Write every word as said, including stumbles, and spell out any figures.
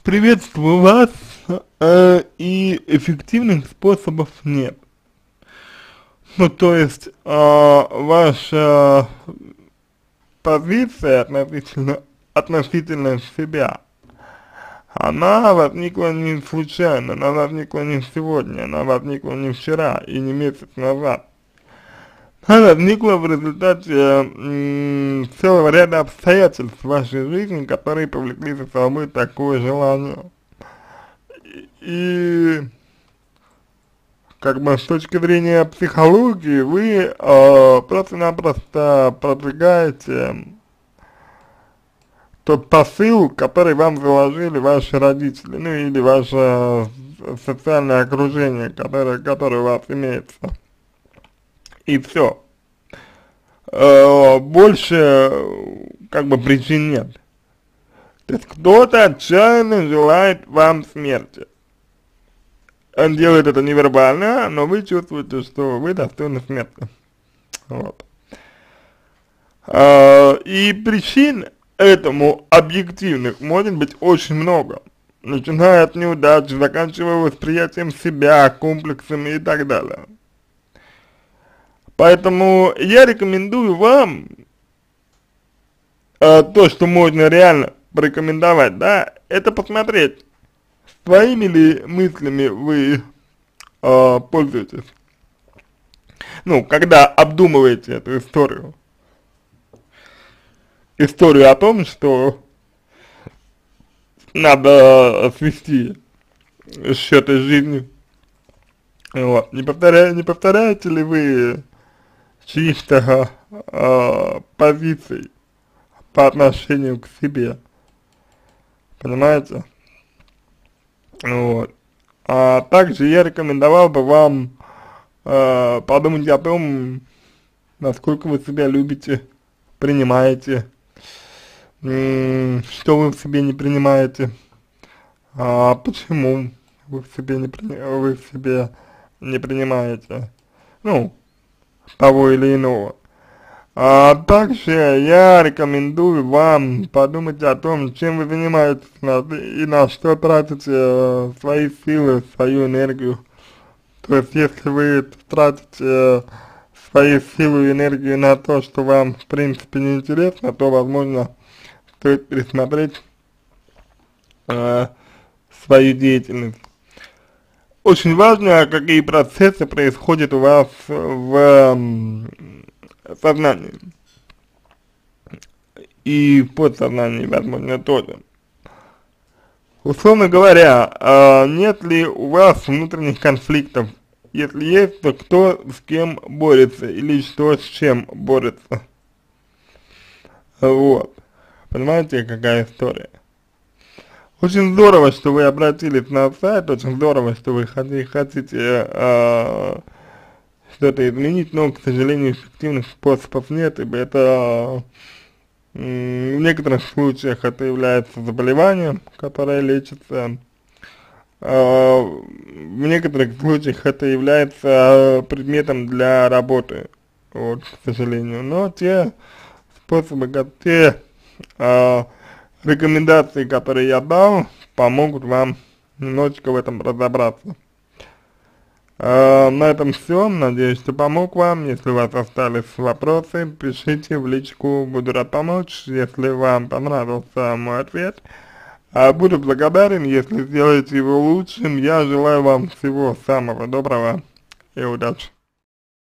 Приветствую вас, э, и эффективных способов нет. Ну, то есть, э, ваша позиция относительно, относительно себя, она возникла не случайно, она возникла не сегодня, она возникла не вчера и не месяц назад. Она возникла в результате м, целого ряда обстоятельств в вашей жизни, которые повлекли за собой такое желание. И как бы с точки зрения психологии вы э, просто-напросто продвигаете тот посыл, который вам заложили ваши родители, ну или ваше социальное окружение, которое, которое у вас имеется. И все. Э, больше как бы причин нет. То есть кто-то отчаянно желает вам смерти. Он делает это невербально, но вы чувствуете, что вы достойны смерти. Вот. А, и причин этому объективных может быть очень много. Начиная от неудач, заканчивая восприятием себя, комплексами и так далее. Поэтому я рекомендую вам а, то, что можно реально порекомендовать, да, это посмотреть, своими ли мыслями вы э, пользуетесь, ну, когда обдумываете эту историю, историю о том, что надо свести счеты с жизнью, вот, не, повторя, не повторяете ли вы чьих-то э, позиций по отношению к себе, понимаете? Вот. А также я рекомендовал бы вам э, подумать о том, насколько вы себя любите, принимаете, что вы в себе не принимаете, а почему вы в себе не, при, вы в себе не принимаете, ну, того или иного. А также я рекомендую вам подумать о том, чем вы занимаетесь и на что тратите э, свои силы, свою энергию. То есть, если вы тратите свои силы и энергию на то, что вам в принципе не интересно, то, возможно, стоит пересмотреть э, свою деятельность. Очень важно, какие процессы происходят у вас в сознании и в подсознании, возможно, тоже. Условно говоря, э, нет ли у вас внутренних конфликтов? Если есть, то кто с кем борется или что с чем борется? Вот. Понимаете, какая история? Очень здорово, что вы обратились на сайт, очень здорово, что вы хотите, хотите э, что-то изменить, но, к сожалению, эффективных способов нет, ибо это в некоторых случаях это является заболеванием, которое лечится, а в некоторых случаях это является предметом для работы, вот, к сожалению. Но те способы, те а, рекомендации, которые я дал, помогут вам немножечко в этом разобраться. А, на этом все. Надеюсь, что помог вам. Если у вас остались вопросы, пишите в личку, буду рад помочь. Если вам понравился мой ответ, а, буду благодарен, если сделаете его лучшим. Я желаю вам всего самого доброго и удачи.